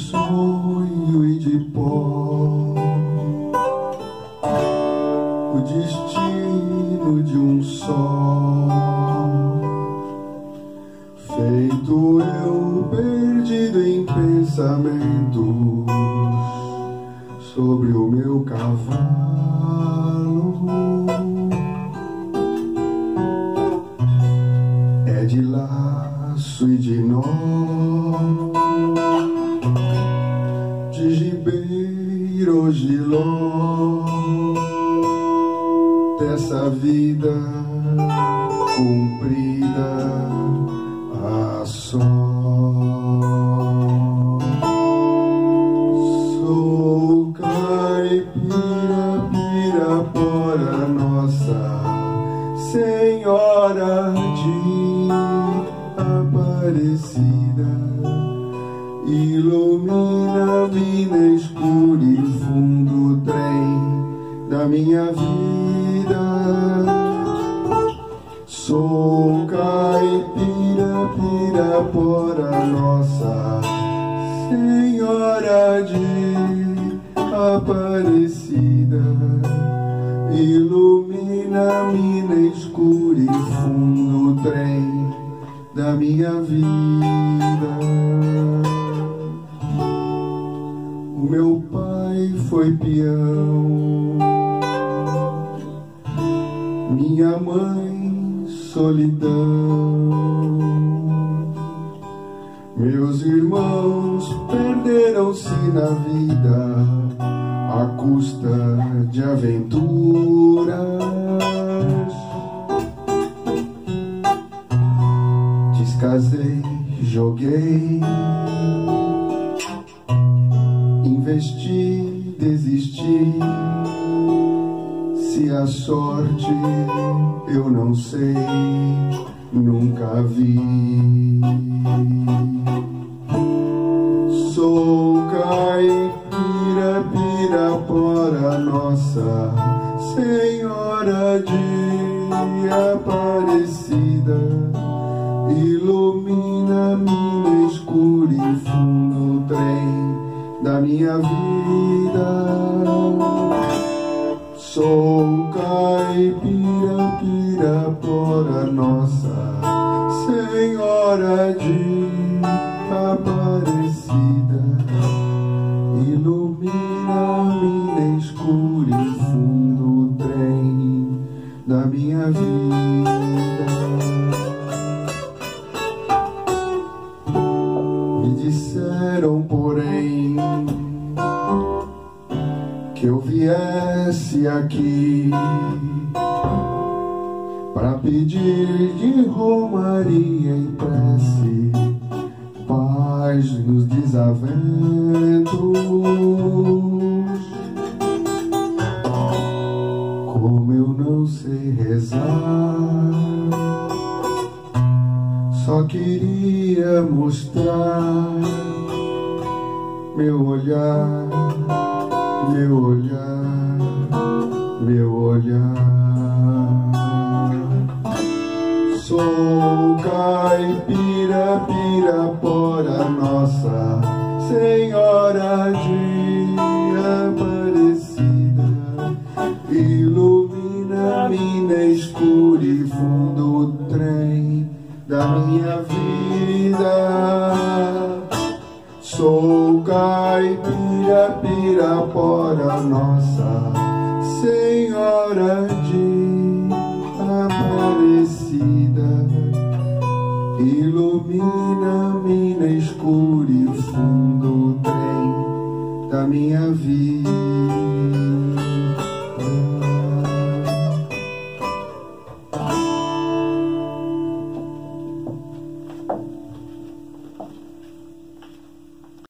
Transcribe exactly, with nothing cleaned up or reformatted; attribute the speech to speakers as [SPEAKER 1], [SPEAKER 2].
[SPEAKER 1] sonho e de pó, o destino de um só, feito eu perdido em pensamentos sobre o meu cavalo. É de laço e de nó, de gibeiro, giló, dessa vida cumprida a só. Sou caipira, pirapora, Nossa Senhora de Aparecida, ilumina-me na escura e fundo trem da minha vida. Sou caipira, pirapora, Nossa Senhora de Aparecida, ilumina-me na escura e fundo trem da minha vida. O meu pai foi peão, minha mãe solidão, meus irmãos perderam-se na vida à custa de aventuras. Descasei, joguei, investi, desisti. Se a sorte eu não sei, nunca vi. Sou caipira, pirapora, Nossa Senhora de Aparecida, ilumina-me no escuro e fundo trem da minha vida. Sou caipira, pirapora, Nossa Senhora de Aparecida, ilumina-me no escuro e fundo trem da minha vida. Me disseram, porém, que eu viesse aqui pra pedir de romaria e prece paz nos desaventos. Como eu não sei rezar, só queria mostrar meu olhar, meu olhar, meu olhar. Sou caipira, pirapora, Nossa Senhora de Aparecida, ilumina-me na escura e fundo trem da minha vida. Sou caipira, pirapora, Nossa Senhora de